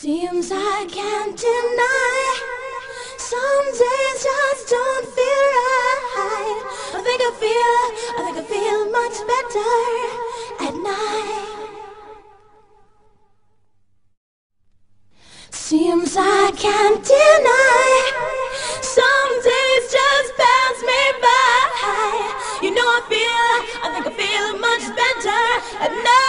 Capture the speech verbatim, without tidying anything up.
Seems I can't deny, some days just don't feel right. I think I feel, I think I feel much better at night. Seems I can't deny, some days just pass me by. You know I feel, I think I feel much better at night.